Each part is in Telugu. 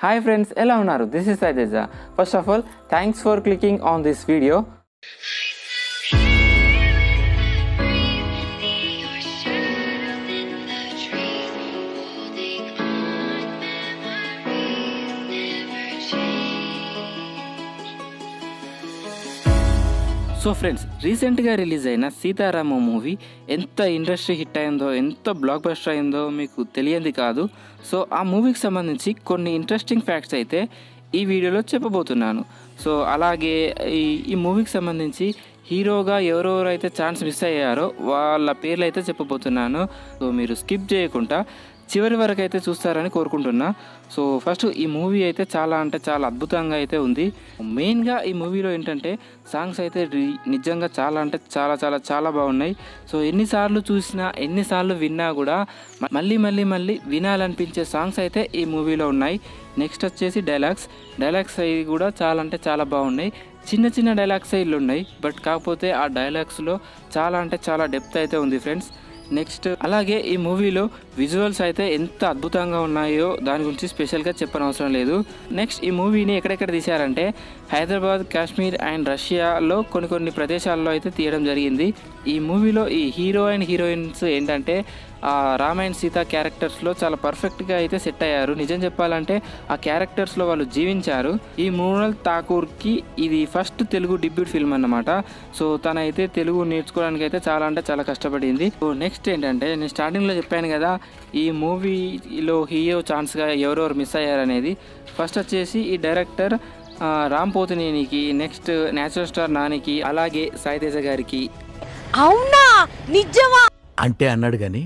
Hi friends, ela unnaru. This is Theja. First of all, thanks for clicking on this video. So friends, రీసెంట్గా రిలీజ్ అయిన సీతారామం మూవీ ఎంత ఇండస్ట్రీ హిట్ అయిందో, ఎంత బ్లాక్ బస్టర్ అయిందో మీకు తెలియంది కాదు. సో ఆ మూవీకి సంబంధించి కొన్ని ఇంట్రెస్టింగ్ ఫ్యాక్ట్స్ అయితే ఈ వీడియోలో చెప్పబోతున్నాను. సో అలాగే ఈ మూవీకి సంబంధించి హీరోగా ఎవరెవరైతే ఛాన్స్ మిస్ అయ్యారో వాళ్ళ పేర్లు అయితే చెప్పబోతున్నాను. సో మీరు స్కిప్ చేయకుండా చివరి వరకు అయితే చూస్తారని కోరుకుంటున్నా. సో ఫస్ట్ ఈ మూవీ అయితే చాలా అద్భుతంగా అయితే ఉంది. మెయిన్గా ఈ మూవీలో ఏంటంటే సాంగ్స్ అయితే నిజంగా చాలా బాగున్నాయి. సో ఎన్నిసార్లు చూసినా ఎన్నిసార్లు విన్నా కూడా మళ్ళీ వినాలనిపించే సాంగ్స్ అయితే ఈ మూవీలో ఉన్నాయి. నెక్స్ట్ వచ్చేసి డైలాగ్స్ అవి కూడా చాలా బాగున్నాయి. చిన్న డైలాగ్స్ ఇల్లు ఉన్నాయి, బట్ కాకపోతే ఆ డైలాగ్స్లో చాలా డెప్త్ అయితే ఉంది ఫ్రెండ్స్. నెక్స్ట్ అలాగే ఈ మూవీలో విజువల్స్ అయితే ఎంత అద్భుతంగా ఉన్నాయో దాని గురించి స్పెషల్గా చెప్పనవసరం లేదు. నెక్స్ట్ ఈ మూవీని ఎక్కడెక్కడ తీశారంటే హైదరాబాద్, కాశ్మీర్ అండ్ రష్యాలో కొన్ని ప్రదేశాల్లో అయితే తీయడం జరిగింది. ఈ మూవీలో ఈ హీరో అండ్ హీరోయిన్స్ ఏంటంటే రామ్ అండ్ సీత క్యారెక్టర్స్లో చాలా పర్ఫెక్ట్గా అయితే సెట్ అయ్యారు. నిజం చెప్పాలంటే ఆ క్యారెక్టర్స్లో వాళ్ళు జీవించారు. ఈ మృణాల్ ఠాకూర్కి ఇది ఫస్ట్ తెలుగు డెబ్యూట్ ఫిల్మ్ అన్నమాట. సో తనైతే తెలుగు నేర్చుకోవడానికి అయితే చాలా కష్టపడింది. సో నెక్స్ట్ ఏంటంటే నేను స్టార్టింగ్లో చెప్పాను కదా ఈ మూవీలో హీరో ఛాన్స్గా ఎవరెవరు మిస్ అయ్యారనేది. ఫస్ట్ వచ్చేసి ఈ డైరెక్టర్ రామ్ పోతినేనికి, నెక్స్ట్ న్యాచురల్ స్టార్ నానికి, అలాగే సాయి తేజ గారికి. అవునా నిజమా అంటే అన్నాడు కానీ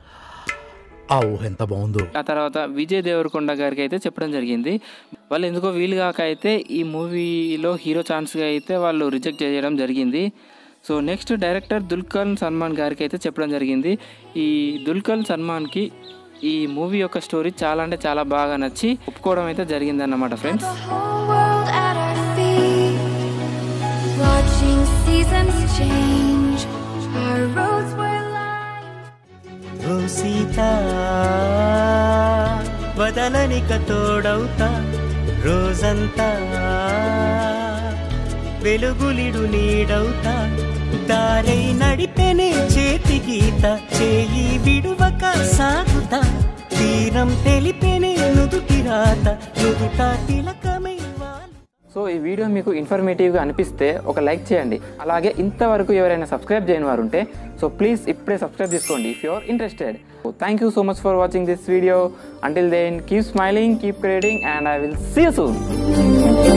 ఆ ఊహ ఎంత బాగుందో. ఆ తర్వాత విజయ్ దేవరకొండ గారికి అయితే చెప్పడం జరిగింది. వాళ్ళు ఎందుకో వీలు కాక అయితే ఈ మూవీలో హీరో ఛాన్స్గా అయితే వాళ్ళు రిజెక్ట్ చేయడం జరిగింది. So next director Dulquer Salmaan గారికి అయితే చెప్పడం జరిగింది. ఈ దుల్కర్ సల్మాన్కి ఈ మూవీ యొక్క స్టోరీ చాలా బాగా నచ్చి ఒప్పుకోవడం అయితే జరిగింది అన్నమాట ఫ్రెండ్స్. సీతా బదలనిక తోడవుతా రోజంతా వెలుగులిడు నీడవుతా దారై నడిపెనే చేతి గీత చేయి విడువక సాగుతా తీరం తెలిపెనే నుదుటి రాత నుదుట తిలకమై. సో ఈ వీడియో మీకు ఇన్ఫర్మేటివ్గా అనిపిస్తే ఒక లైక్ చేయండి. అలాగే ఇంతవరకు ఎవరైనా సబ్స్క్రైబ్ చేయని వారు ఉంటే సో ప్లీజ్ ఇప్పుడే సబ్స్క్రైబ్ చేసుకోండి if you are interested. So thank you so much for watching this video. Until then keep smiling, keep creating, and I will see you soon.